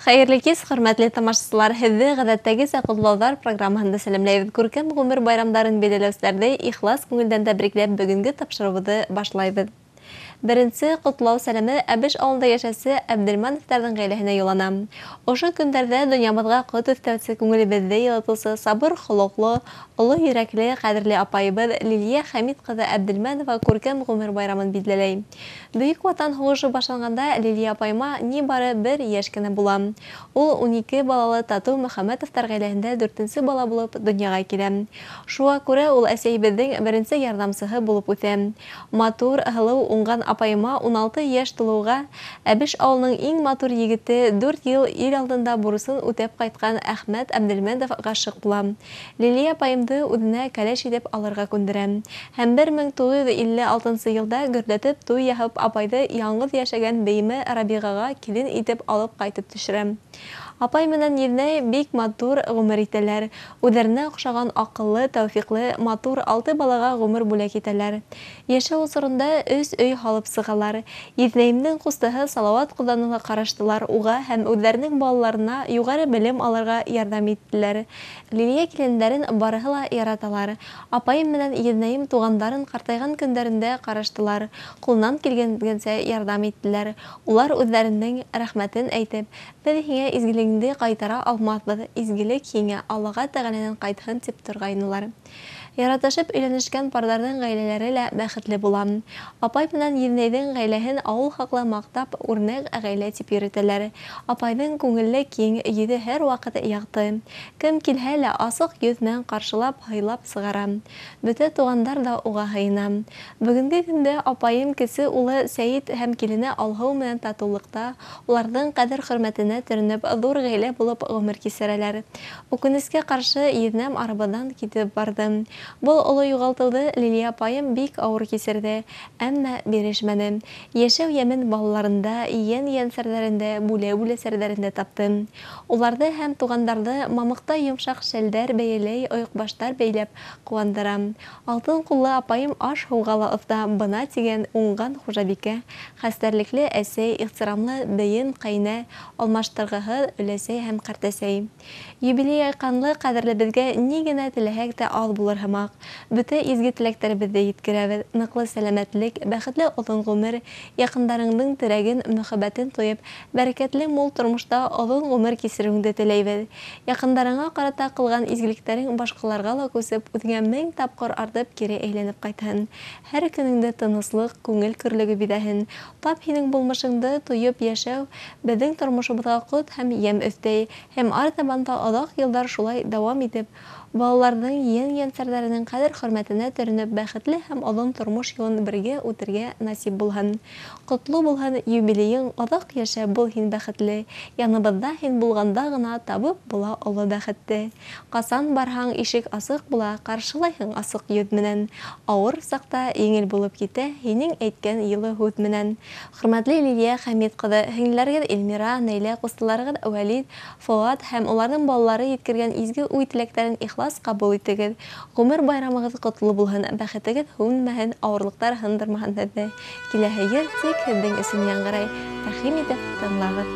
Хәерле кис, хөрмәтле тамашачылар. Һеҙҙе ғәҙәттәгесә ҡотлауҙар программаһында сәләмләйбеҙ. Күркәм ғүмер байрамдарын биләүселәрҙе ихлас күңелдән тәбрикләп, бөгөнгө тапшырыуҙы башлайбыҙ. Беренсе ҡотлау сәләме Әбеш ауылында йәшәүсе Әбделмановтарҙың ғаиләһенә юллана. Ошо көндәрҙә донъябыҙға ҡот өҫтәүсе, күңелебеҙҙе йылытыусы, сабыр холоҡло, оло йөрәкле, ҡәҙерле апайыбыҙ Лилиә Хәмит ҡыҙы Әбделманова күркәм ғүмер байрамын билдәләй. Бөйөк Ватан һуғышы башланғанда Лилиә апайыма ни бары 1 йәш кенә була. Ул 12 балалы Татыу Мөхәмәтовтар ғаиләһендә 4-нсе бала булып донъяға килә. Шуға күрә ул әсәйебеҙҙең беренсе ярҙамсыһы булып үҫә. Матур, һылыу уңған апайыма 16 йәш тулыуға Әбеш ауылының иң матур егете, 4 йыл ил алдында бурысын үтәп ҡайтҡан Әхмәт Әбделманов ғашиҡ була. Лилиә апайымды үҙенә кәләш итеп алырға күндерә. Һәм 1956 йылда гөрләтеп туй яһап апайҙы яңғыҙ йәшәгән бейеме Рабиғаға килен итеп алып ҡайтып төшөрә. Апай менән Еҙнәй бик матур ғүмер итәләр. Үҙҙәренә оҡшаған аҡыллы, тәүфиҡле, матур 6 балаға ғүмер бүләк итәләр. Йәшәү осоронда 3 өй һалып сығалар. Еҙнәйемдең ҡустыһы Салауат ҡоҙаны ла ҡараштылар уға һәм үҙҙәренең балаларына юғары белем алырға ярҙам иттеләр. Лилиә килендәрен барыһы ла яраталар. Апайым менән Еҙнәйем туғандарын ҡартайған көндәрендә ҡараштылар. Ҡулынан килгәнсә ярҙам иттеләр. Улар үҙҙәренең рәхмәтен әйтеп, беҙ һиңә изгелегеңде ҡайтара алмаҫбыҙ, изгелек һиңә Аллаға Тәғәләнән ҡайтһын тип торғайнылар. Яратышып өйләнешкән парҙарҙың ғаиләләре лә бәхетле була. Апай менән Еҙнәйҙең ғаиләһен ауыл хаҡлы маҡтап, үрнәк ғаилә тип йөрөтәләр. Апайҙың күңелле, киң йөҙө һәр ваҡыт яҡты. Кем килһә лә асыҡ йөҙ менән ҡаршылап, һыйлап сығара. Бөтә туғандар да уға һыйына. Бөгөнгө көндә апайым кесе улы Сәйет һәм килене Алһыу менән татыулыҡта, уларҙың ҡәҙер-хөрмәтенә төрөнөп, ҙур ғаилә булып ғүмер кисерәләр. Үкенескә ҡаршы, Еҙнәм арбанан китеп барды. Был оло юғалтыуҙы Лилиә апайым бик ауыр кисерҙе, әммә бирешмәне. Йәшәү йәмен балаларында, ейән-ейәнсәрҙәрендә, бүлә-бүләсәрҙәрендә тапты. Уларҙы һәм туғандарҙы мамыҡта йомшаҡ шәлдәр бәйеләй, ойоҡбаштар бәйләп ҡыуандыра. Алтын ҡуллы апайым аш-һыуға ла оҫта, бына тигән уңған хужабикә, хәстәрлекле әсәй, ихтирамлы бейен, ҡәйнә, алмаштырғыһыҙ өләсәй һәм ҡартәсәй. Юбилей айҡанлы ҡәҙерлебеҙгә ни генә теләһәк тә аҙ булыр һымаҡ. Бөтә изге теләктәребеҙҙе еткерәбеҙ. Ныҡлы сәләмәтлек, бәхетле оҙон ғүмер, яҡындарыңдың терәген, мөхәббәтен тойоп, бәрәкәтле мул тормошта оҙон ғүмер кисереүеңде теләйбеҙ. Яҡындарыңа ҡарата ҡылған изгелектәрең башҡаларға ла күсеп, үҙеңә 1000 тапҡыр артып, кире әйләнеп ҡайтһын. Һәр көнөңдә тыныслыҡ, күңел көрлөгө биҙәһен. Тап һинең булмышыңды тойоп йәшәү беҙҙең тормошобоҙға ҡот һәм йәм өҫтәй, һәм артабанда оҙаҡ йылдар шулай дауам итеп, балаларҙың, ейән-ейәнсәрҙәренең ҡәҙер-хөрмәтенә төрөнөп, бәхетле һәм оҙон тормош юлын бергә үтергә насип булһын. Ҡотло булһын юбилейың, оҙаҡ йәшә, был һин бәхетле. Яныбыҙҙа һин булғанда ғына табып була оло бәхетте. Ҡасан барһаң, ишек асыҡ була, ҡаршылайһың асыҡ йөҙ менән. Ауыр саҡта еңел булып китә, һинең әйткән йылы һүҙ менән. Хөрмәтле Лилиә Хәмит ҡыҙы, һеңлеләрегеҙ Илмира, Нәйлә, ҡустыларығыҙ Вәлид, Фыуат һәм уларҙың балалары еткергән изге уй-теләктәрен ихлас ҡабул итегеҙ. Ғүмер байрамығыҙ ҡотло булһын, бәхетегеҙ һүнмәһен, ауырлыҡтар һындырмаһын һеҙҙе. Киләһе йыл тик һеҙҙең өсөн яңғырай. Рәхим итеп тыңлағыҙ.